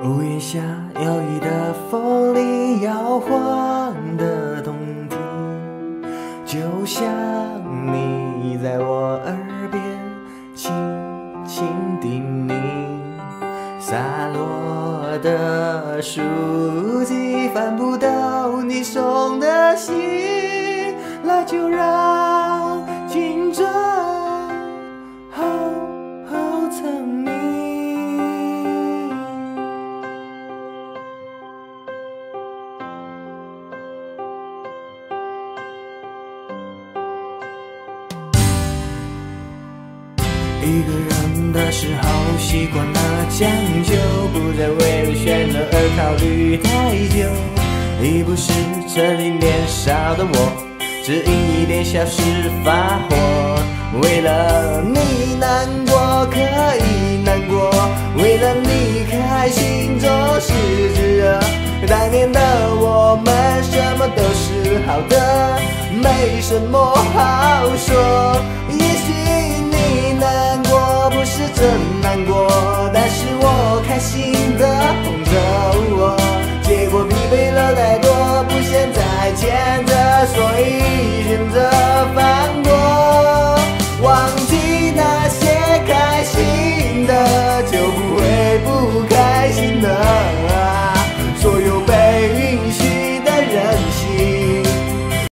屋檐下摇曳的风里摇晃的动听，就像你在我耳边轻轻叮咛。洒落的书籍翻不到你送的信，那就让青春好好藏匿。一个人的时候习惯了将就，不再为了选择而考虑太久。已不是曾经年少的我，只因一点小事发火。为了你难过可以难过，为了你开心总是炙热。当年的我们什么都是好的，没什么好说。也许你难过不是真难过，